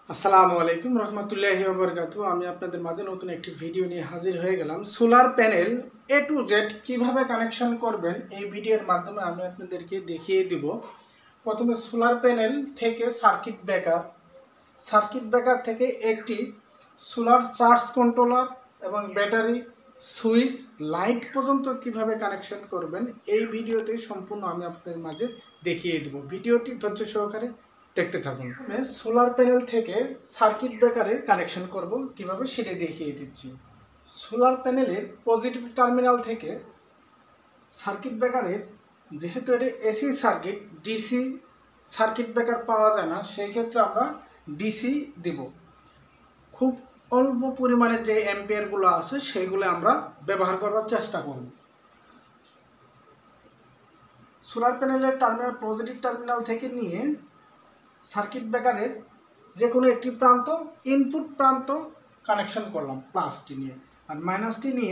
আসসালামু আলাইকুম রহমতুল্লাহি ওয়া বারাকাতুহু। আমি আপনাদের মাঝে নতুন একটি ভিডিও নিয়ে হাজির হয়ে গেলাম। Solar panel A to Z কীভাবে কানেকশন করবেন এই ভিডিওর মাধ্যমে আমি আপনাদেরকে দেখিয়ে দিব। প্রথমে সোলার প্যানেল থেকে সার্কিট ব্রেকার থেকে একটি সোলার চার্জ কন্ট্রোলার এবং ব্যাটারি সুইচ লাইট পর্যন্ত কিভাবে কানেকশন করবেন এই ভিডিওতে সম্পূর্ণ আমি আপনাদের মাঝে দেখিয়ে দেব। ভিডিওটি ধৈর্য সহকারে দেখতে থাকুন। সোলার প্যানেল থেকে সার্কিট ব্রেকারের কানেকশন করব কিভাবে সেটা দেখিয়ে দিচ্ছি। সোলার প্যানেলের পজিটিভ টার্মিনাল থেকে সার্কিট ব্রেকারের, যেহেতু এটা AC circuit, DC circuit breaker পাওয়া যায় না, সেই ক্ষেত্রে আমরা ডিসি দিব। খুব অল্প পরিমাণে যে অ্যাম্পিয়ারগুলো আছে সেইগুলো আমরা ব্যবহার করার চেষ্টা করব। সোলার প্যানেলের টার্মিনাল, পজিটিভ টার্মিনাল থেকে নিয়ে সার্কিট ব্রেকারের যে কোনো একটি প্রান্ত, ইনপুট প্রান্ত কানেকশন করলাম প্লাসটি নিয়ে, আর মাইনাসটি নিয়ে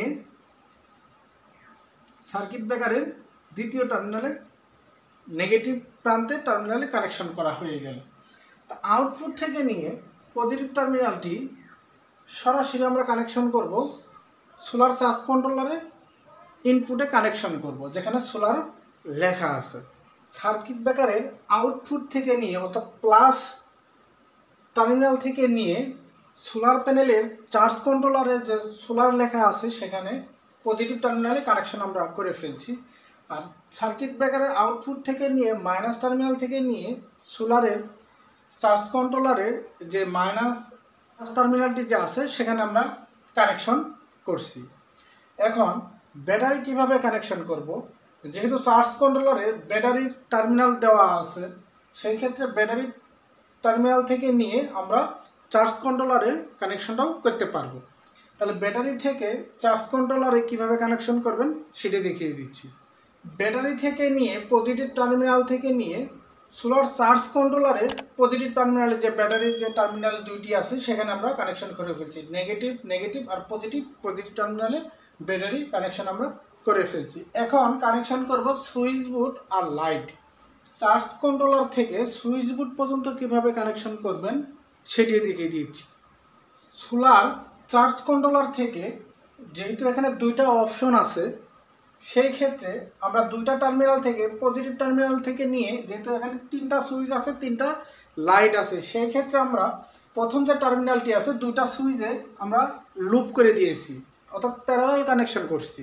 সার্কিট ব্রেকারের দ্বিতীয় টার্মিনালে, নেগেটিভ প্রান্তে টার্মিনালে কানেকশন করা হয়ে গেল। তা আউটপুট থেকে নিয়ে পজিটিভ টার্মিনালটি সরাসরি আমরা কানেকশন করব সোলার চার্জ কন্ট্রোলারের ইনপুটে কানেকশন করব, যেখানে সোলার লেখা আছে। সার্কিট ব্রেকারের আউটপুট থেকে নিয়ে, অর্থাৎ প্লাস টার্মিনাল থেকে নিয়ে সোলার প্যানেলের চার্জ কন্ট্রোলারে যে সোলার লেখা আছে সেখানে পজিটিভ টার্মিনালে কানেকশন আমরা করে ফেলছি। আর সার্কিট ব্রেকারের আউটপুট থেকে নিয়ে মাইনাস টার্মিনাল থেকে নিয়ে সোলারের চার্জ কন্ট্রোলারের যে মাইনাস টার্মিনালটি যে আছে সেখানে আমরা কানেকশন করছি। এখন ব্যাটারি কিভাবে কানেকশন করব? যেহেতু চার্জ কন্ট্রোলারে ব্যাটারির টার্মিনাল দেওয়া আছে, সেই ক্ষেত্রে ব্যাটারি টার্মিনাল থেকে নিয়ে আমরা চার্জ কন্ট্রোলারের কানেকশনটাও করতে পারবো। তাহলে ব্যাটারি থেকে চার্জ কন্ট্রোলারে কিভাবে কানেকশন করবেন সেটা দেখিয়ে দিচ্ছি। ব্যাটারি থেকে নিয়ে পজিটিভ টার্মিনাল থেকে নিয়ে সোলার চার্জ কন্ট্রোলারের পজিটিভ টার্মিনালে, যে ব্যাটারির যে টার্মিনাল দুইটি আছে সেখানে আমরা কানেকশন করে ফেলছি। নেগেটিভ আর পজিটিভ টার্মিনালে ব্যাটারি কানেকশন আমরা করে ফেলছি। এখন কানেকশন করব সুইচ বোর্ড আর লাইট। চার্জ কন্ট্রোলার থেকে সুইচ বোর্ড পর্যন্ত কিভাবে কানেকশন করবেন সেটি দেখিয়ে দিচ্ছি। সোলার চার্জ কন্ট্রোলার থেকে, যেহেতু এখানে দুইটা অপশন আছে, সেই ক্ষেত্রে আমরা দুইটা টার্মিনাল থেকে, পজিটিভ টার্মিনাল থেকে নিয়ে, যেহেতু এখানে তিনটা সুইচ আছে, তিনটা লাইট আছে, সেই ক্ষেত্রে আমরা প্রথম যে টার্মিনালটি আছে দুইটা সুইচে আমরা লুপ করে দিয়েছি, অর্থাৎ প্যারালাল কানেকশন করছি।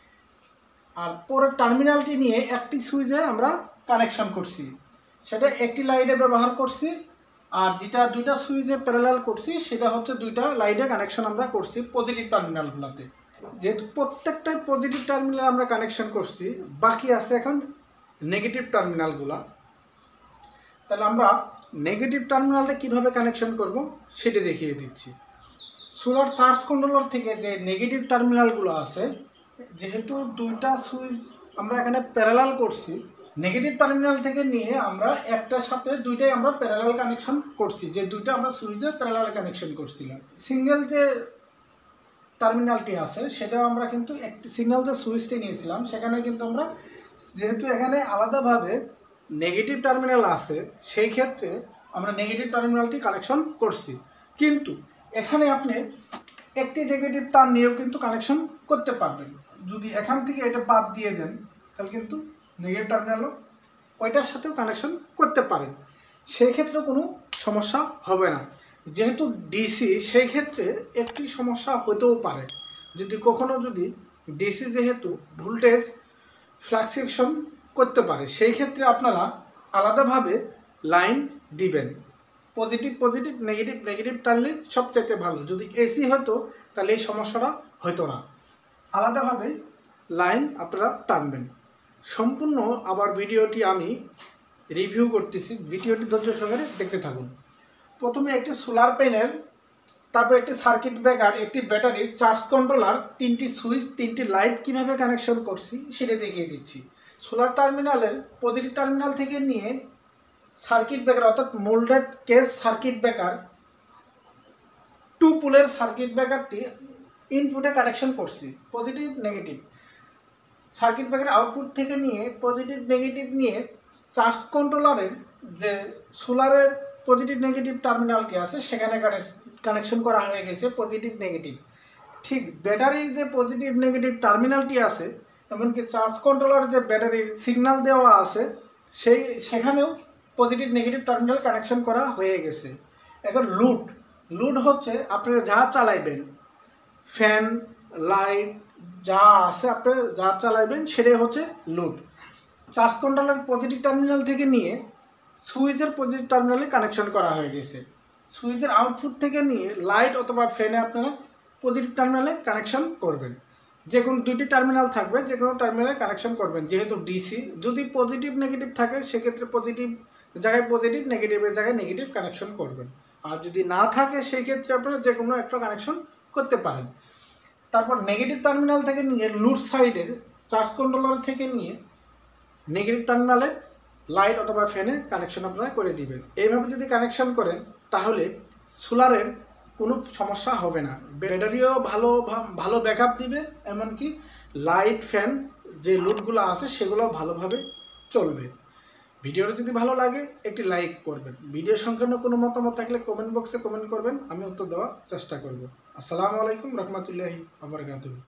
আর পরের টার্মিনালটি নিয়ে একটি সুইচে আমরা কানেকশন করছি, সেটা একটি লাইটে ব্যবহার করছি। আর যেটা দুইটা সুইচে প্যারালাল করছি সেটা হচ্ছে দুইটা লাইটে কানেকশন আমরা করছি পজিটিভ টার্মিনালগুলোতে। যেহেতু প্রত্যেকটাই পজিটিভ টার্মিনাল আমরা কানেকশন করছি, বাকি আছে এখন নেগেটিভ টার্মিনালগুলো। তাহলে আমরা নেগেটিভ টার্মিনালটা কীভাবে কানেকশন করব সেটা দেখিয়ে দিচ্ছি। সোলার চার্জ কন্ট্রোলার থেকে যে নেগেটিভ টার্মিনালগুলো আছে, যেহেতু দুইটা সুইচ আমরা এখানে প্যারালাল করছি, নেগেটিভ টার্মিনাল থেকে নিয়ে আমরা একটার সাথে দুইটাই আমরা প্যারালাল কানেকশন করছি, যে দুইটা আমরা সুইচে প্যারালাল কানেকশন করছিলাম। সিঙ্গেল যে টার্মিনালটি আছে সেটাও আমরা কিন্তু একটি সিগন্যাল যে সুইচটি নিয়েছিলাম সেখানে কিন্তু আমরা, যেহেতু এখানে আলাদাভাবে নেগেটিভ টার্মিনাল আছে, সেই ক্ষেত্রে আমরা নেগেটিভ টার্মিনালটি কানেকশন করছি। কিন্তু এখানে আপনি একটি নেগেটিভ তার নিয়েও কিন্তু কানেকশন করতে পারবেন। যদি এখান থেকে এটা বাদ দিয়ে দেন তাহলে কিন্তু নেগেটিভ টার্মিনালও ওইটার সাথেও কানেকশন করতে পারেন, সেই ক্ষেত্রে কোনো সমস্যা হবে না। যেহেতু ডিসি, সেই ক্ষেত্রে একটি সমস্যা হতেও পারে, যদি ডিসি যেহেতু ভোল্টেজ ফ্লাকচুয়েশন করতে পারে, সেই ক্ষেত্রে আপনারা আলাদাভাবে লাইন দিবেন। পজিটিভ নেগেটিভ টানলে সবচাইতে ভালো। যদি এসি হতো তাহলে এই সমস্যাটা হতো না, আলাদাভাবে লাইন আপনারা টানবেন। সম্পূর্ণ আবার ভিডিওটি আমি রিভিউ করতেছি, ভিডিওটি ধৈর্য সহকারে দেখতে থাকুন। প্রথমে একটি সোলার প্যানেল, তারপর একটি সার্কিট ব্রেকার, একটি ব্যাটারি, চার্জ কন্ট্রোলার, তিনটি সুইচ, তিনটি লাইট কিভাবে কানেকশন করছি সেটা দেখিয়ে দিচ্ছি। সোলার টার্মিনালের পজিটিভ টার্মিনাল থেকে নিয়ে সার্কিট ব্রেকার, অর্থাৎ মোল্ডেড কেস সার্কিট ব্রেকার, 2 পোলের সার্কিট ব্রেকারটি ইনপুটে কানেকশন করছি, positive negative. Circuit breaker output থেকে নিয়ে পজিটিভ নেগেটিভ নিয়ে চার্জ কন্ট্রোলারের যে সোলারের পজিটিভ নেগেটিভ টার্মিনালটি আছে সেখানে কানেকশন করা হয়ে গেছে পজিটিভ নেগেটিভ। ঠিক ব্যাটারির যে পজিটিভ নেগেটিভ টার্মিনালটি আছে, এমনকি চার্জ কন্ট্রোলার যে ব্যাটারির সিগন্যাল দেওয়া আছে সেখানেও পজিটিভ নেগেটিভ টার্মিনাল কানেকশন করা হয়ে গেছে। এখন লুড হচ্ছে আপনারা যা চালাইবেন, ফ্যান, লাইট যা আছে আপনি যা চালাইবেন সেটাই হচ্ছে load. Charge controller positive terminal থেকে নিয়ে সুইচের পজিটিভ টার্মিনালে কানেকশন করা হয়ে গেছে। সুইচের আউটপুট থেকে নিয়ে লাইট অথবা ফ্যানে আপনারা পজিটিভ টার্মিনালে কানেকশন করবেন। যে কোনো দুইটি টার্মিনাল থাকবে, যে কোনো টার্মিনালে কানেকশন করবেন। যেহেতু ডিসি, যদি পজিটিভ নেগেটিভ থাকে সেক্ষেত্রে পজিটিভ জায়গায় পজিটিভ, নেগেটিভের জায়গায় নেগেটিভ কানেকশন করবেন। আর যদি না থাকে সেই ক্ষেত্রে আপনারা যে কোনো একটা কানেকশন করতে পারেন। তারপর নেগেটিভ টার্মিনাল থেকে নিয়ে লুড সাইডের চার্জ কন্ট্রোলার থেকে নিয়ে নেগেটিভ টার্মিনালে লাইট অথবা ফ্যানে কানেকশন আপনারা করে দিবেন। এইভাবে যদি কানেকশন করেন তাহলে সোলারের কোনো সমস্যা হবে না। ব্যাটারিও ভালো ব্যাকআপ দিবে, এমনকি লাইট ফ্যান যে লোডগুলো আছে সেগুলো ভালোভাবে চলবে। ভিডিওটা যদি ভালো লাগে একটি লাইক করবেন। ভিডিও সংক্রান্ত কোনো মতামত থাকলে কমেন্ট বক্সে কমেন্ট করবেন, আমি উত্তর দেওয়ার চেষ্টা করব। আসসালামু আলাইকুম রহমতুল্লাহি ওয়া বারাকাতুহু।